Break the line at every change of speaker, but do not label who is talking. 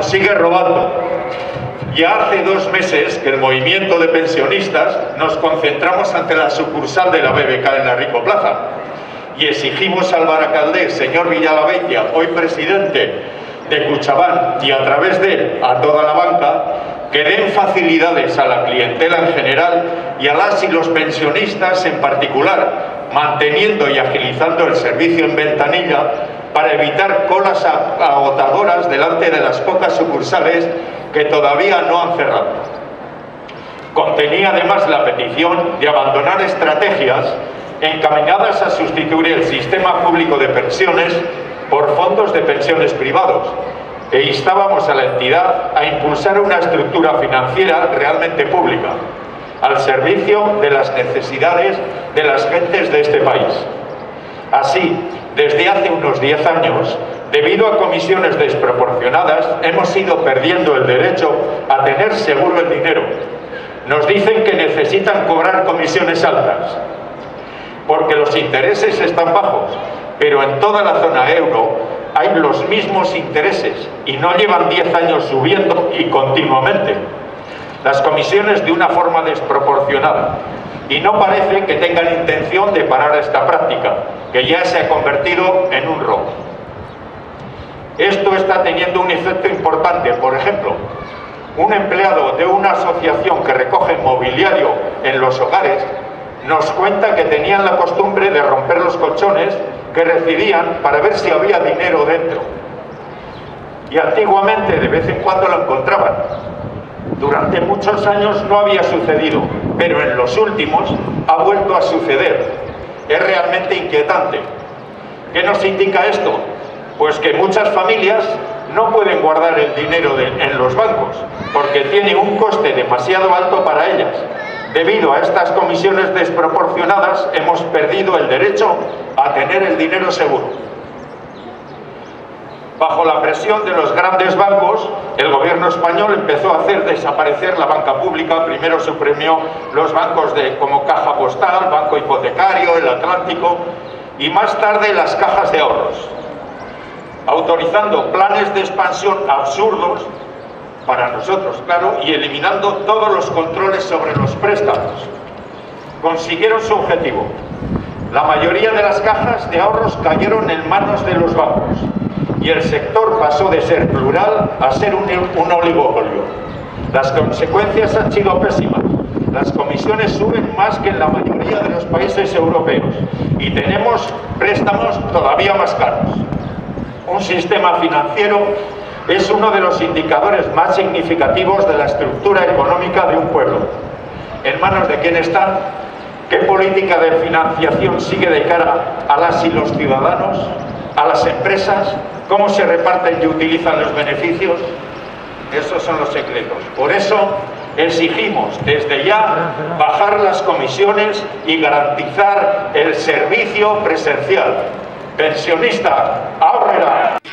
nos sigue robando. Ya hace 2 meses que el movimiento de pensionistas nos concentramos ante la sucursal de la BBK en la Rico Plaza y exigimos al Baracaldés, señor Villalabeitia, hoy presidente de Kutxabank, y a través de él a toda la banca, que den facilidades a la clientela en general y a las y los pensionistas en particular, manteniendo y agilizando el servicio en ventanilla para evitar colas agotadoras delante de las pocas sucursales que todavía no han cerrado. Contenía además la petición de abandonar estrategias encaminadas a sustituir el sistema público de pensiones por fondos de pensiones privados, e instábamos a la entidad a impulsar una estructura financiera realmente pública, al servicio de las necesidades de las gentes de este país. Así, desde hace unos 10 años, debido a comisiones desproporcionadas, hemos ido perdiendo el derecho a tener seguro el dinero. Nos dicen que necesitan cobrar comisiones altas, porque los intereses están bajos, pero en toda la zona euro hay los mismos intereses y no llevan 10 años subiendo y continuamente las comisiones de una forma desproporcionada, y no parece que tengan intención de parar esta práctica, que ya se ha convertido en un robo. Esto está teniendo un efecto importante. Por ejemplo, un empleado de una asociación que recoge mobiliario en los hogares nos cuenta que tenían la costumbre de romper los colchones que recibían para ver si había dinero dentro. Y antiguamente de vez en cuando lo encontraban. Durante muchos años no había sucedido, pero en los últimos ha vuelto a suceder. Es realmente inquietante. ¿Qué nos indica esto? Pues que muchas familias no pueden guardar el dinero en los bancos, porque tiene un coste demasiado alto para ellas. Debido a estas comisiones desproporcionadas, hemos perdido el derecho a tener el dinero seguro. Bajo la presión de los grandes bancos, el gobierno español empezó a hacer desaparecer la banca pública. Primero suprimió los bancos como Caja Postal, Banco Hipotecario, el Atlántico, y más tarde las cajas de ahorros, autorizando planes de expansión absurdos para nosotros, claro, y eliminando todos los controles sobre los préstamos. Consiguieron su objetivo. La mayoría de las cajas de ahorros cayeron en manos de los bancos y el sector pasó de ser plural a ser un oligopolio. Las consecuencias han sido pésimas. Las comisiones suben más que en la mayoría de los países europeos y tenemos préstamos todavía más caros. Un sistema financiero es uno de los indicadores más significativos de la estructura económica de un pueblo. ¿En manos de quién están? ¿Qué política de financiación sigue de cara a las y los ciudadanos? ¿A las empresas? ¿Cómo se reparten y utilizan los beneficios? Esos son los secretos. Por eso exigimos desde ya bajar las comisiones y garantizar el servicio presencial. Pensionista, ahorrera.